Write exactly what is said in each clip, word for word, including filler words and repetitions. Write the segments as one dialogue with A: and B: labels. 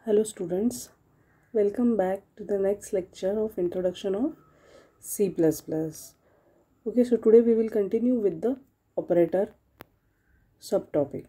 A: Hello students, welcome back to the next lecture of introduction of C plus plus. Okay, so today we will continue with the operator subtopic.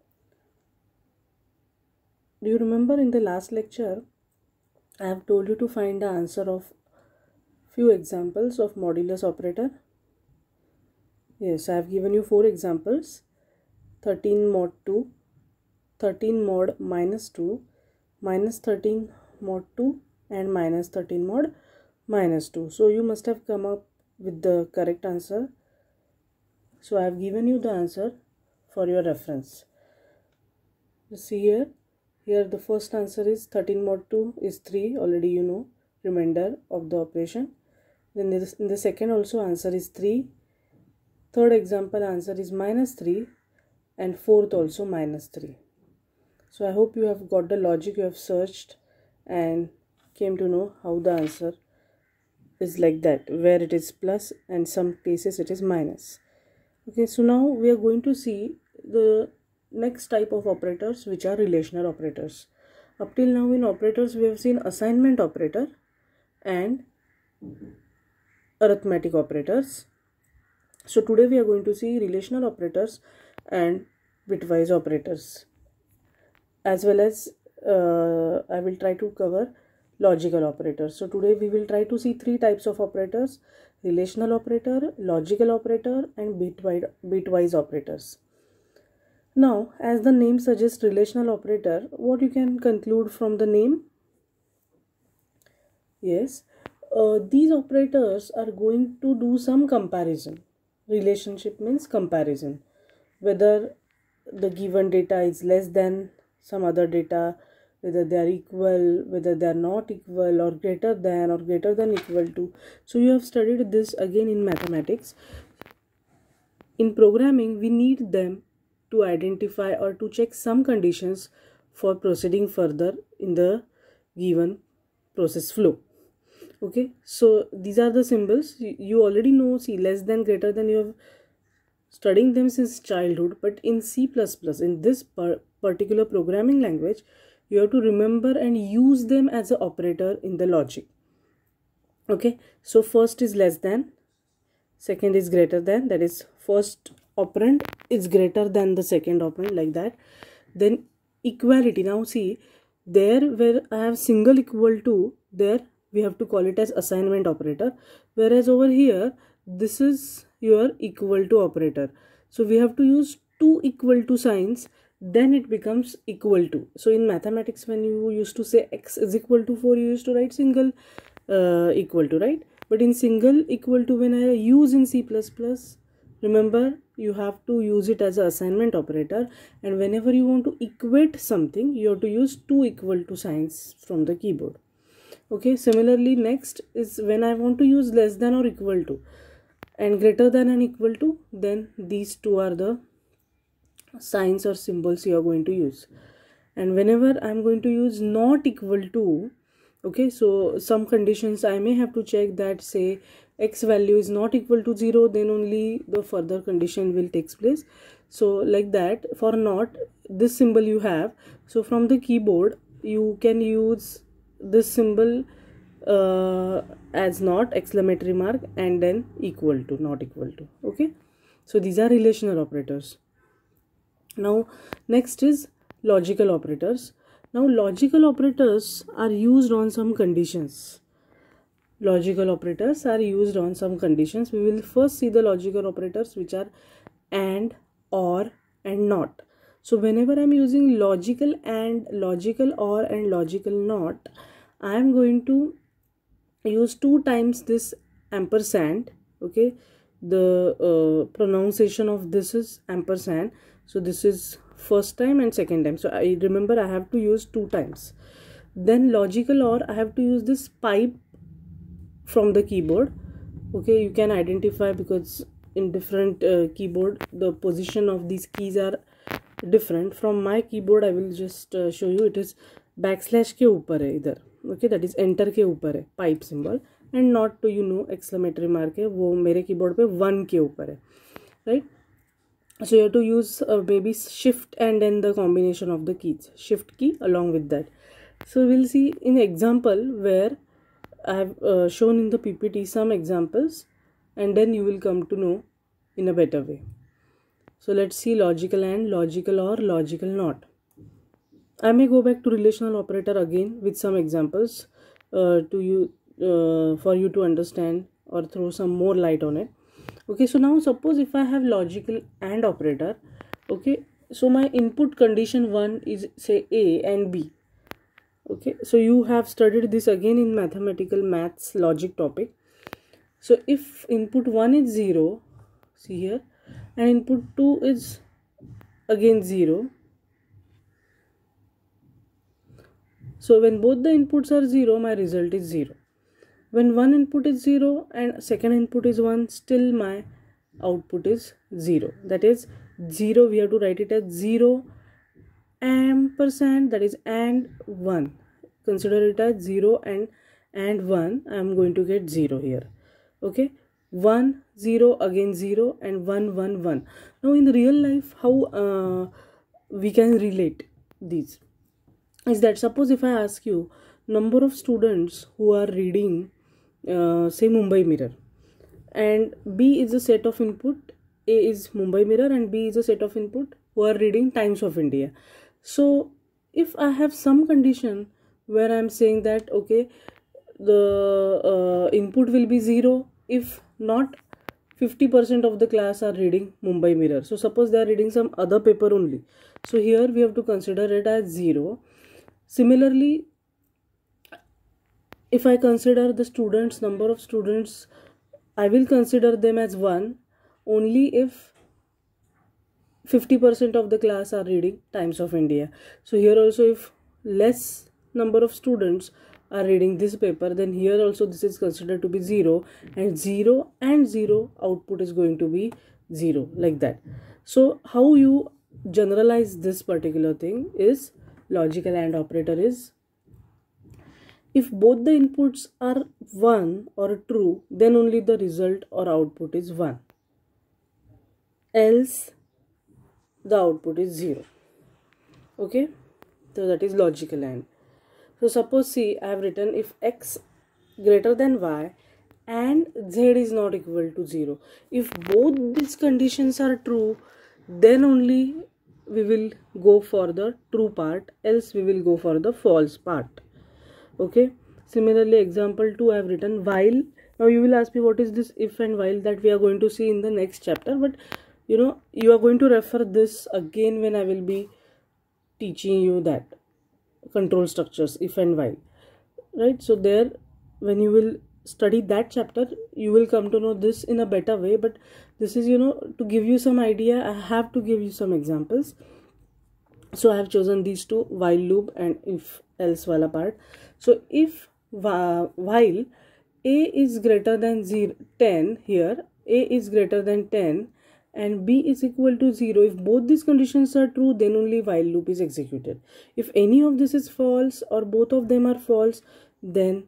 A: Do you remember in the last lecture I have told you to find the answer of few examples of modulus operator? Yes, I have given you four examples: thirteen mod two, thirteen mod minus two, minus thirteen mod two and minus thirteen mod minus two. So you must have come up with the correct answer. So I have given you the answer for your reference. You see here, here the first answer is thirteen mod two is three, already you know, remainder of the operation. Then this, in the second also answer is three. Third example answer is minus three and fourth also minus three. So I hope you have got the logic, you have searched and came to know how the answer is like that, where it is plus and some cases it is minus. Okay, so now we are going to see the next type of operators, which are relational operators. Up till now in operators we have seen assignment operator and arithmetic operators. So today we are going to see relational operators and bitwise operators, as well as uh, I will try to cover logical operators. So today we will try to see three types of operators: relational operator, logical operator and bitwise, bitwise operators. Now, as the name suggests, relational operator, what you can conclude from the name? Yes, uh, these operators are going to do some comparison. Relationship means comparison, whether the given data is less than some other data, whether they are equal, whether they are not equal, or greater than or greater than equal to. So you have studied this again in mathematics. In programming, we need them to identify or to check some conditions for proceeding further in the given process flow. Okay, so these are the symbols you already know. See, less than, greater than, you have studying them since childhood, but in C plus plus, in this par particular programming language, you have to remember and use them as an operator in the logic. Okay, so first is less than, second is greater than, that is first operand is greater than the second operand, like that. Then equality. Now see, there where I have single equal to, there we have to call it as assignment operator, whereas over here this is your equal to operator. So we have to use two equal to signs, then it becomes equal to. So in mathematics, when you used to say x is equal to four, you used to write single uh, equal to, right? But in single equal to, when I use in C plus plus, remember you have to use it as an assignment operator, and whenever you want to equate something, you have to use two equal to signs from the keyboard. Okay, similarly next is when I want to use less than or equal to and greater than and equal to, then these two are the signs or symbols you are going to use. And whenever I am going to use not equal to, okay, so some conditions I may have to check that, say x value is not equal to zero, then only the further condition will take place. So like that, for not, this symbol you have, so from the keyboard you can use this symbol uh, as not, exclamatory mark, and then equal to, not equal to. Okay, so these are relational operators. Now next is logical operators. Now logical operators are used on some conditions. Logical operators are used on some conditions. We will first see the logical operators, which are and, or and not. So whenever I am using logical and, logical or and logical not, I am going to use two times this ampersand. Okay, the uh, pronunciation of this is ampersand. So this is first time and second time. So I remember I have to use two times. Then logical or, I have to use this pipe from the keyboard. Okay, you can identify because in different uh, keyboard the position of these keys are different. From my keyboard I will just uh, show you. It is backslash के ऊपर है इधर. Okay, that is enter के ऊपर है pipe symbol, and not to, you know, exclamatory mark है वो मेरे keyboard पे one के ऊपर है, right? So you have to use uh, maybe shift and then the combination of the keys, shift key along with that. So we'll see in example where I have uh, shown in the P P T some examples, and then you will come to know in a better way. So let's see logical and, logical or, logical not. I may go back to relational operator again with some examples uh, to you uh, for you to understand or throw some more light on it. Okay, so now suppose if I have logical and operator, okay, so my input condition one is say A and B. Okay, so you have studied this again in mathematical maths logic topic. So if input one is zero, see here, and input two is again zero. So when both the inputs are zero, my result is zero. When one input is zero and second input is one, still my output is zero. That is zero, we have to write it as zero ampersand, that is and one. Consider it as zero and and one. I am going to get zero here. Okay, one, zero, again zero, and one, one, one. Now in real life, how uh, we can relate these is that suppose if I ask you number of students who are reading uh, say Mumbai Mirror, and B is a set of input, A is Mumbai Mirror and B is a set of input who are reading Times of India. So if I have some condition where I am saying that okay, the uh, input will be zero if not fifty percent of the class are reading Mumbai Mirror. So suppose they are reading some other paper only. So here we have to consider it as zero. Similarly, if I consider the students, number of students, I will consider them as one only if fifty percent of the class are reading Times of India. So here also if less number of students are reading this paper, then here also this is considered to be zero, and zero and zero output is going to be zero, like that. So how you generalize this particular thing is logical and operator is if both the inputs are one or true, then only the result or output is one, else the output is zero. Okay, so that is logical and. So suppose see, I have written if x greater than y and z is not equal to zero. If both these conditions are true, then only we will go for the true part, else we will go for the false part. Okay, similarly example two I have written while. Now you will ask me what is this if and while, that we are going to see in the next chapter, but you know you are going to refer this again when I will be teaching you that control structures, if and while, right? So there when you will study that chapter, you will come to know this in a better way, but this is you know to give you some idea, I have to give you some examples. So I have chosen these two, while loop and if else wala part. So if while a is greater than zero, ten, here a is greater than ten and b is equal to zero, if both these conditions are true, then only while loop is executed. If any of this is false or both of them are false, then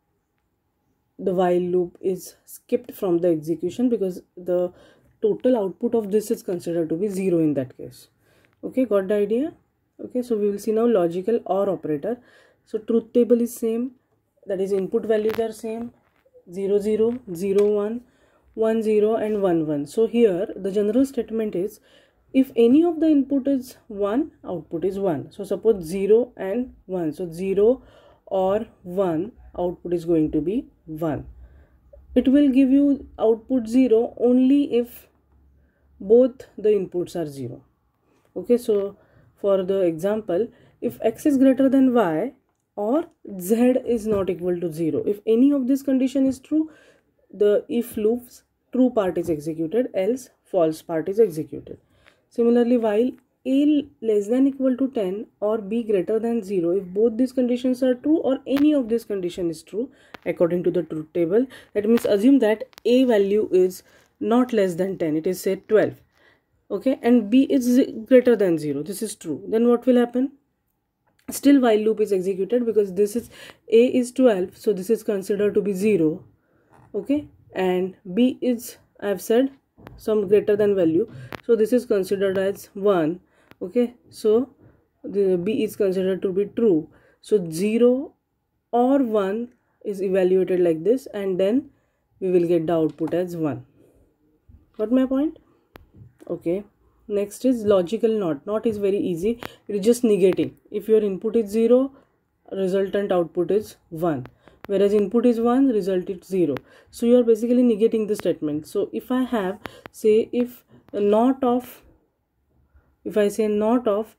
A: the while loop is skipped from the execution, because the total output of this is considered to be zero in that case. Okay, got the idea? Okay, so we will see now logical or operator. So truth table is same, that is input values are same, zero zero, zero one, one zero and one one. So here the general statement is if any of the input is one, output is one. So suppose zero and one, so zero or one, output is going to be one. It will give you output zero only if both the inputs are zero. Okay, so for the example, if x is greater than y or z is not equal to zero, if any of this condition is true, the if loop's true part is executed, else false part is executed. Similarly, while a less than equal to ten or b greater than zero, if both these conditions are true or any of this condition is true according to the truth table, that means assume that a value is not less than ten, it is say twelve. Okay, and b is greater than zero, this is true, then what will happen? Still while loop is executed, because this is a is twelve, so this is considered to be zero. Okay, and b is, I have said, some greater than value, so this is considered as one. Okay, so the b is considered to be true. So zero or one is evaluated like this, and then we will get the output as one. Got my point? Okay. Next is logical NOT. NOT is very easy. It is just negating. If your input is zero, resultant output is one. Whereas input is one, result is zero. So you are basically negating the statement. So if I have, say, if NOT of, if I say NOT of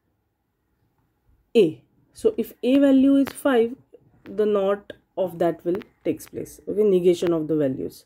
A: A. So if A value is five, the NOT of that will takes place. Okay, negation of the values.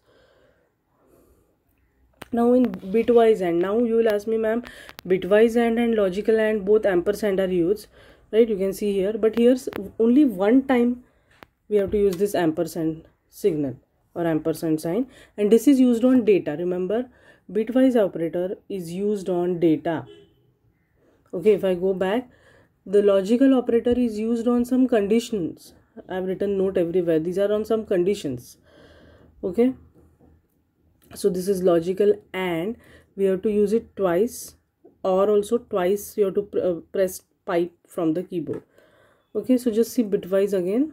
A: Now in bitwise AND, now you will ask me, ma'am, bitwise AND and logical AND, both ampersand are used, right? You can see here, but here's only one time we have to use this ampersand signal or ampersand sign, and this is used on data. Remember, bitwise operator is used on data. Okay, if I go back, the logical operator is used on some conditions. I have written note everywhere. These are on some conditions. Okay, so this is logical AND we have to use it twice, or also twice you have to pr uh, press pipe from the keyboard. Okay, so just see bitwise again.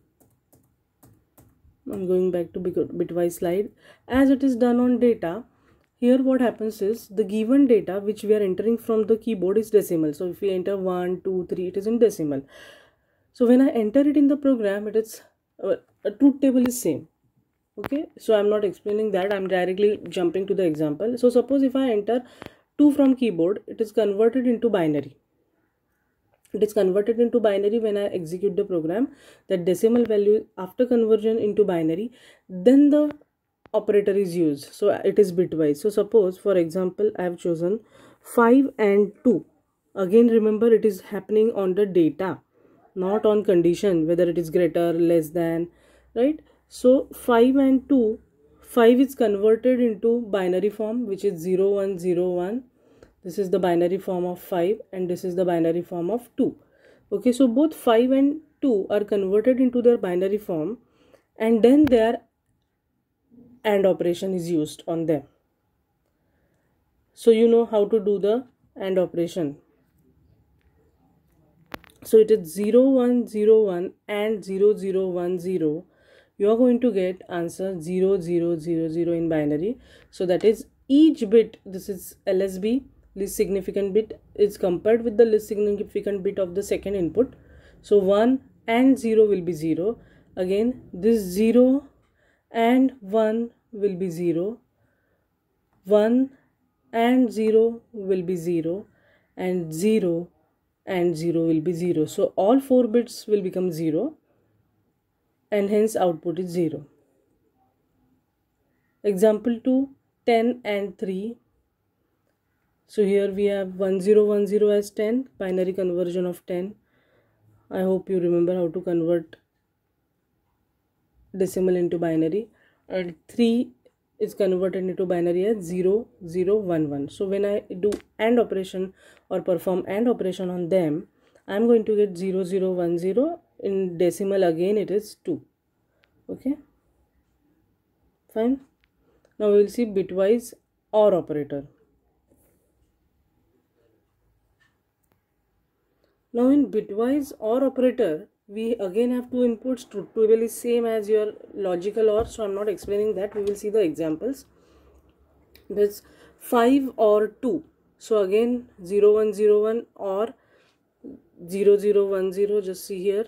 A: I'm going back to bitwise slide. As it is done on data, here what happens is the given data which we are entering from the keyboard is decimal. So if we enter one, two, three, it is in decimal. So when I enter it in the program, it is uh, a truth table is same. Okay, so I'm not explaining that, I'm directly jumping to the example. So suppose if I enter two from keyboard, it is converted into binary. It is converted into binary when I execute the program. That decimal value after conversion into binary, then the operator is used. So it is bitwise. So suppose, for example, I have chosen five and two. Again, remember, it is happening on the data, not on condition, whether it is greater, less than, right? So five and two, five is converted into binary form, which is zero one zero one. This is the binary form of five, and this is the binary form of two. Okay, so both five and two are converted into their binary form, and then their AND operation is used on them. So you know how to do the AND operation. So it is zero one zero one and zero zero one zero. You are going to get answer zero zero zero zero in binary. So that is each bit, this is L S B, least significant bit, is compared with the least significant bit of the second input. So one and zero will be zero. Again, this zero and one will be zero. one and zero will be zero, and zero and zero will be zero. So all four bits will become zero, and hence output is zero. Example two, ten and three. So here we have one zero one zero as ten, binary conversion of ten. I hope you remember how to convert decimal into binary. And three is converted into binary as zero zero one one. So when I do AND operation or perform AND operation on them, I am going to get zero zero one zero. In decimal again it is two. Okay, fine. Now we will see bitwise OR operator. Now in bitwise OR operator, we again have two inputs. Truth table is same as your logical OR, so I'm not explaining that. We will see the examples. That's five or two. So again zero one zero one or zero zero one zero. Just see here.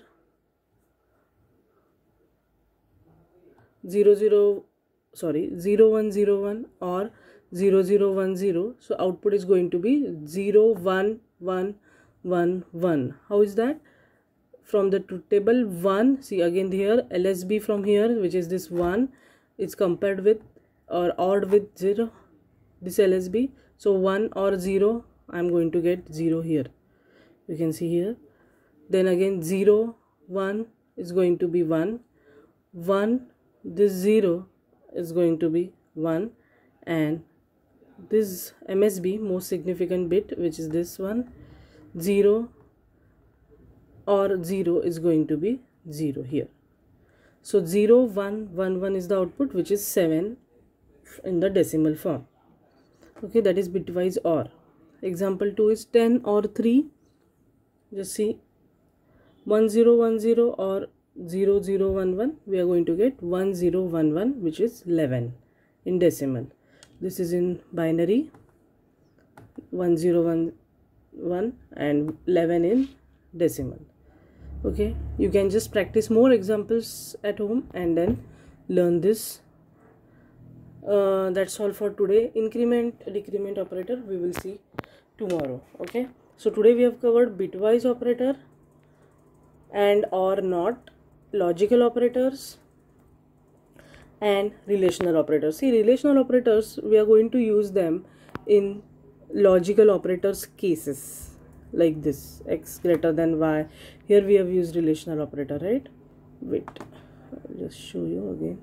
A: zero zero sorry zero one zero one or zero zero one zero. So output is going to be zero one one one one. How is that? From the truth table, one, see again here L S B from here, which is this one, is compared with or odd with zero, this L S B. So one or zero, I'm going to get zero here. You can see here. Then again zero one is going to be one, one, this zero is going to be one, and this M S B, most significant bit, which is this one, zero or zero is going to be zero here. So zero one one one is the output, which is seven in the decimal form. Okay, that is bitwise OR. Example two is ten or three. Just see, one zero one zero or zero zero one one, we are going to get one zero one one, which is eleven in decimal. This is in binary, one zero one one and eleven in decimal. Okay, you can just practice more examples at home and then learn this. Uh, that's all for today. Increment decrement operator we will see tomorrow. Okay, so today we have covered bitwise operator and or not, logical operators and relational operators. See, relational operators, we are going to use them in logical operators cases like this, x greater than y. Here we have used relational operator, right? Wait, I'll just show you again.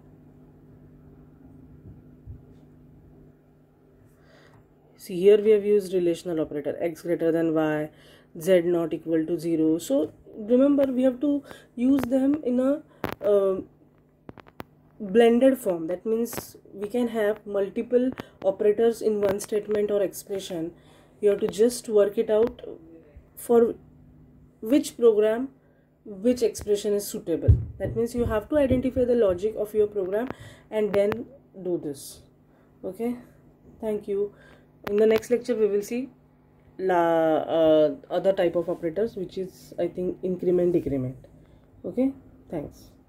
A: See, here we have used relational operator, x greater than y, z not equal to zero. So remember, we have to use them in a uh, blended form. That means we can have multiple operators in one statement or expression. You have to just work it out for which program which expression is suitable. That means you have to identify the logic of your program and then do this. Okay, thank you. In the next lecture we will see la uh, other type of operators, which is I think increment decrement. Okay, thanks.